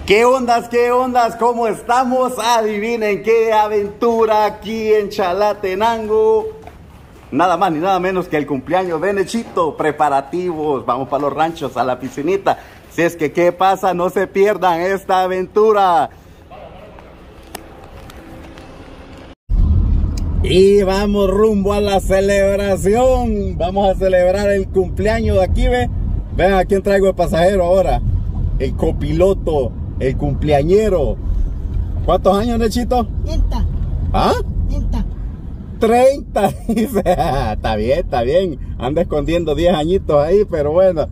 ¿Qué ondas? ¿Qué ondas? ¿Cómo estamos? Adivinen qué aventura aquí en Chalatenango. Nada más ni nada menos que el cumpleaños de Nechito. Preparativos, vamos para los ranchos, a la piscinita. Si es que, ¿qué pasa? No se pierdan esta aventura. Y vamos rumbo a la celebración. Vamos a celebrar el cumpleaños de aquí, ¿ve? Vean a quién traigo el pasajero ahora. El copiloto, el cumpleañero. ¿Cuántos años, Nechito? 30. ¿Ah? 30. 30, dice. Está bien, está bien. Anda escondiendo 10 añitos ahí, pero bueno.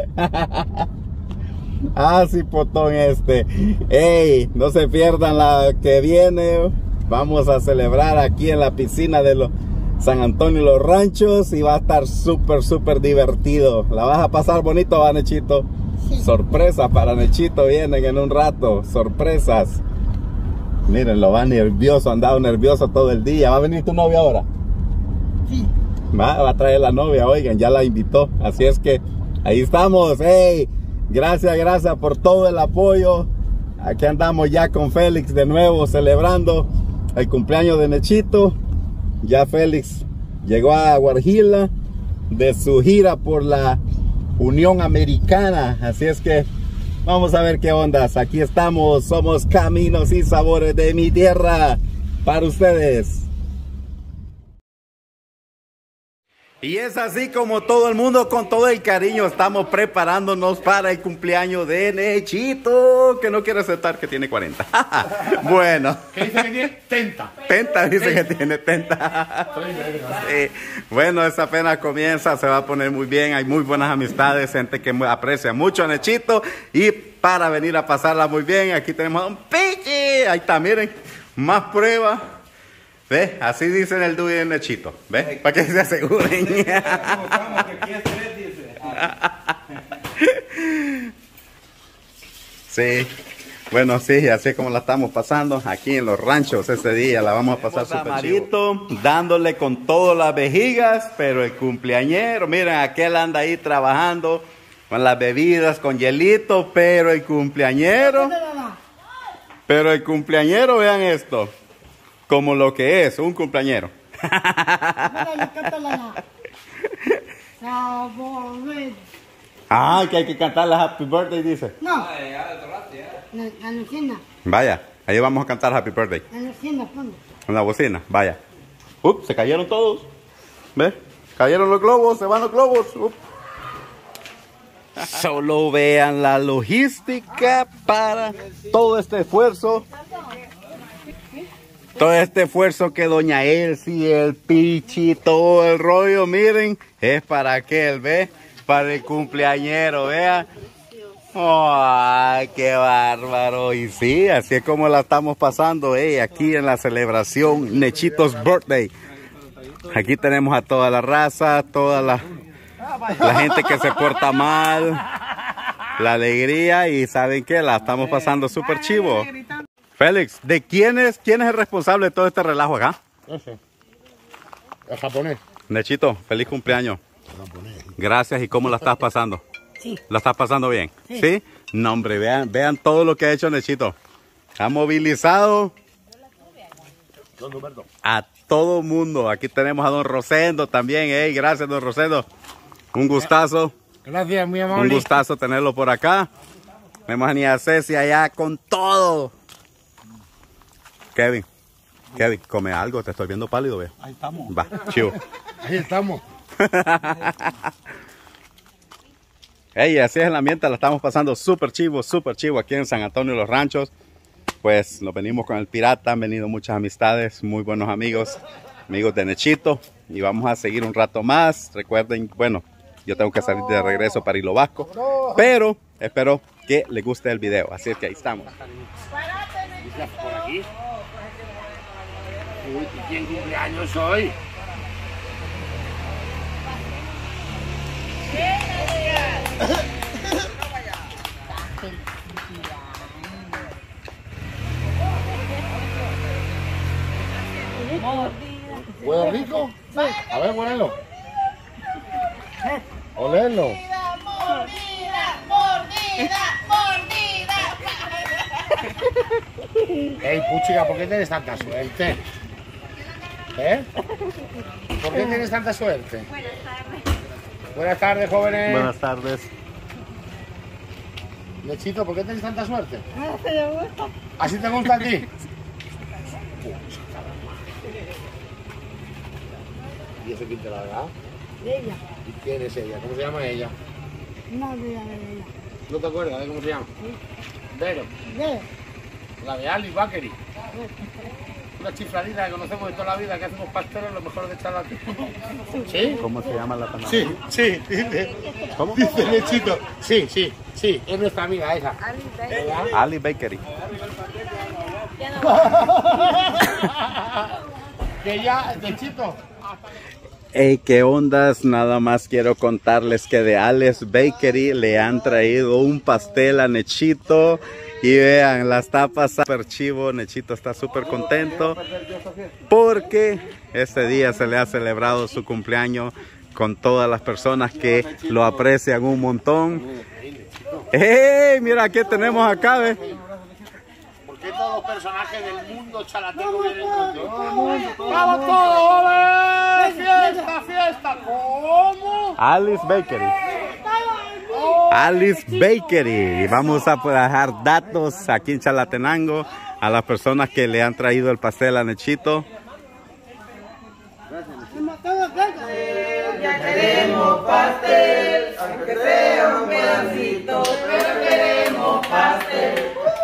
Ah, sí, potón este. Ey, no se pierdan la que viene. Vamos a celebrar aquí en la piscina de los San Antonio Los Ranchos y va a estar súper divertido. La vas a pasar bonito, ¿va, Nechito? Sí. Sorpresa para Nechito, vienen en un rato. Sorpresas. Miren, lo va nervioso, ha andado nervioso todo el día. ¿Va a venir tu novia ahora? Sí. Va a traer la novia, oigan, ya la invitó. Así es que ahí estamos. Hey, gracias por todo el apoyo. Aquí andamos ya con Félix de nuevo celebrando el cumpleaños de Nechito. Ya Félix llegó a Guarjila de su gira por la Unión Americana. Así es que vamos a ver qué ondas. Aquí estamos, somos Caminos y Sabores de mi tierra para ustedes. Y es así como todo el mundo, con todo el cariño, estamos preparándonos para el cumpleaños de Nechito, que no quiere aceptar que tiene 40. Bueno. ¿Qué dice que tiene? 30. 30, dice que tiene 30. Sí. Bueno, esa apenas comienza, se va a poner muy bien, hay muy buenas amistades, gente que aprecia mucho a Nechito. Y para venir a pasarla muy bien, aquí tenemos a Don Pichi. Ahí está, miren, más pruebas. ¿Ve? Así dicen el Dewey de Nechito. ¿Ve? Para que se aseguren. Sí. Bueno, sí, así es como la estamos pasando aquí en los ranchos ese día. La vamos a pasar súper chido. Dándole con todas las vejigas, pero el cumpleañero, miren, aquel anda ahí trabajando con las bebidas, con hielito, pero el cumpleañero, vean esto. Como lo que es un cumpleañero. Ah, que hay que cantar la Happy Birthday, dice. No. La Luciana. Vaya, ahí vamos a cantar Happy Birthday. La Luciana, ponlo. Una bocina, vaya. Se cayeron todos. ¿Ves? Cayeron los globos, se van los globos. Solo vean la logística para todo este esfuerzo. Todo este esfuerzo que doña Elsie, el Pichi, todo el rollo, miren, es para aquel, ¿ve? Para el cumpleañero, vean. ¡Ay, qué bárbaro! Y sí, así es como la estamos pasando, aquí en la celebración Nechito's Birthday. Aquí tenemos a toda la raza, toda la gente que se porta mal, la alegría, y ¿saben qué? La estamos pasando súper chivo. Félix, ¿de quién es el responsable de todo este relajo acá? Ese. El japonés. Nechito, feliz cumpleaños. Gracias, ¿y cómo la estás pasando? Sí. ¿La estás pasando bien? Sí. ¿Sí? No, hombre, vean todo lo que ha hecho Nechito. Ha movilizado a todo mundo. Aquí tenemos a don Rosendo también. Gracias, don Rosendo. Un gustazo. Gracias, muy amable. Un gustazo tenerlo por acá. Tenemos a Nia Ceci allá con todo. Kevin, come algo, te estoy viendo pálido, veo. Ahí estamos. Va, chivo. Ahí estamos. Así es el ambiente, la estamos pasando súper chivo aquí en San Antonio Los Ranchos. Pues nos venimos con el Pirata, han venido muchas amistades, muy buenos amigos de Nechito. Y vamos a seguir un rato más. Recuerden, bueno, yo tengo que salir de regreso para Hilo Vasco, pero espero que les guste el video. Así es que ahí estamos. Por aquí. Uy, ¿quién cumpleaños hoy? ¿Huevo rico? Sí. A ver, huélelo. Olelo. Mordida, mordida, mordida. Ey, puchica, ¿por qué tienes tanta suerte? ¿Eh? ¿Por qué tienes tanta suerte? Buenas tardes. Buenas tardes, jóvenes. Buenas tardes. Lechito, ¿por qué tienes tanta suerte? ¿Así te gusta a ti? ¿Y eso quién te la da? Ella. ¿Y quién es ella? ¿Cómo se llama ella? No, de ella. ¿No te acuerdas de cómo se llama? Vero. De. La de Alice Bakery. Una chifladita que conocemos de toda la vida, que hacemos pasteles los mejores de Charlate. ¿Sí? ¿Cómo se llama la panada? Sí, sí, dice. ¿Cómo? Dice Lechito. Sí, sí, sí, es nuestra amiga esa. ¿Verdad? Ali Bakery. Que ya, Lechito. Hey, ¿qué ondas? Nada más quiero contarles que de Alice Bakery le han traído un pastel a Nechito. Y vean, las tapas súper chivo. Nechito está súper contento porque este día se le ha celebrado su cumpleaños con todas las personas que lo aprecian un montón. ¡Hey! Mira, ¿qué tenemos acá? ¿Ves? ¿Por qué todos los personajes del mundo chalateco vienen contigo? ¡Vamos todos, ¡vale! ¡Fiesta, fiesta! ¿Cómo? Alice Bakery. Alice Bakery. Y vamos a dejar datos aquí en Chalatenango a las personas que le han traído el pastel a Nechito. Ya queremos pastel, aunque sea un pedacito, pero queremos pastel.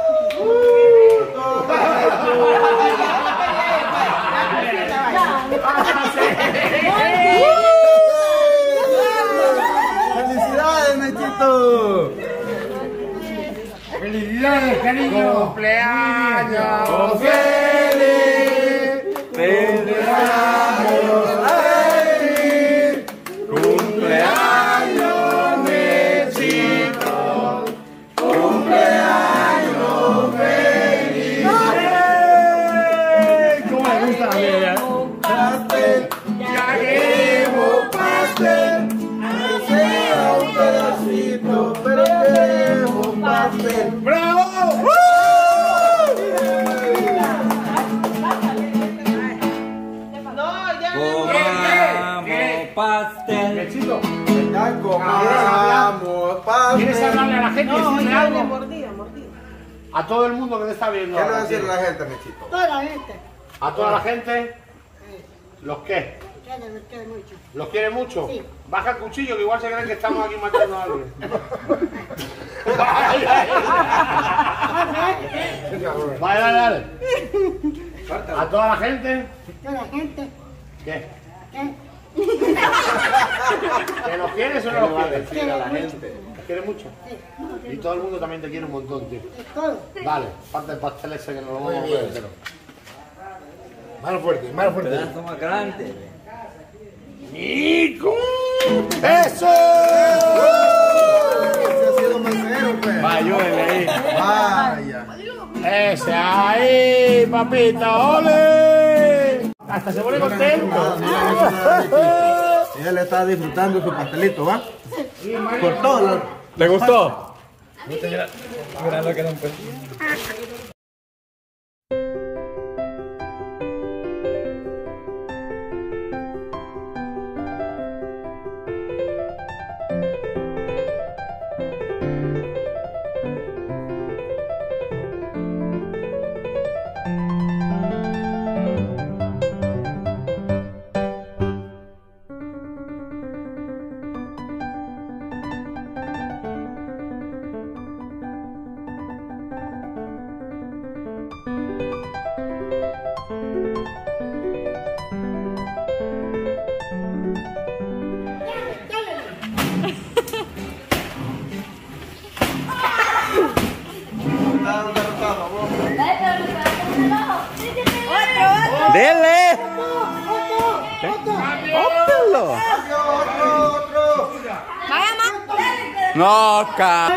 ¡Felicidades, Nechito! ¡Felicidades, cariño! ¡Cumpleaños feliz! ¡Felicidades a ti! ¡Cumpleaños, Nechito! ¡Cumpleaños feliz! ¿Cómo le gusta la vida? ¡Pastel! ¡Ya queremos pastel! ¡Aunque sea un pedacito, pero queremos pastel! ¡Bravo! Comamos pastel. Lechito, ¡Comamos pastel! ¿quieres hablarle a la gente y decirle algo? Mordida. A todo el mundo que te está viendo. ¿Qué le va a ahora, decir tío. a la gente, Nechito? Toda la gente. A toda la gente. ¿Los qué? Me quiere mucho. ¿Los quiere mucho? Sí. Baja el cuchillo que igual se creen que estamos aquí matando a alguien. Vale, dale. A toda la gente. Toda la gente. ¿Qué? ¿Qué? ¿Que los quieres o no los quieres? Quiere mucho. ¿Los quieres mucho? Sí. Y todo el mundo también te quiere un montón, tío. Es todo. Dale, parte el pastel ese que nos lo vamos a comer entero. Mano fuerte, mano fuerte. Pedazo más grande. ¡Nico! ¡Eso! Vaya, ahí. Vaya. ¡Ese ahí, papita! ¡Ole! Hasta se pone contento. Él está disfrutando su pastelito, ¿va? Por todo. ¿Le gustó? Mira lo que no empezó. ¡Dele! ¡Ópelo! No, ca...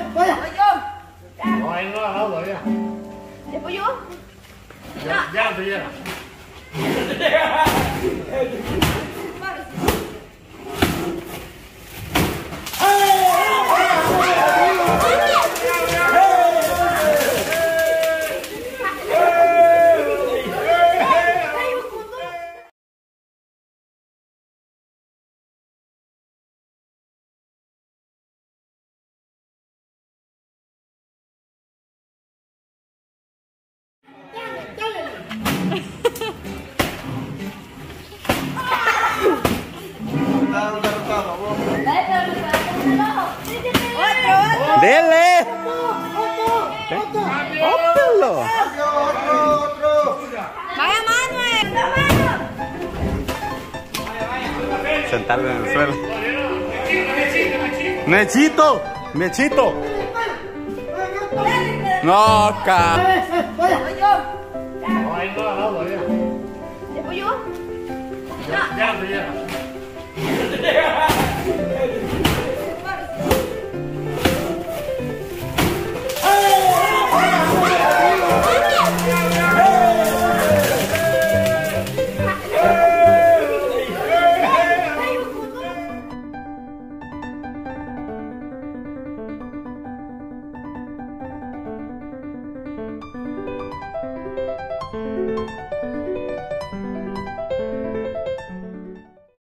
No, ahí no la ha dado todavía. ¿Después yo? Ya no te llega. Otro. Vaya Manuel. Sentarlo en el suelo. Mechito. Mechito. No, ca. Voy yo. No, ahí no la ha dado todavía. Después yo. Ya no te llega.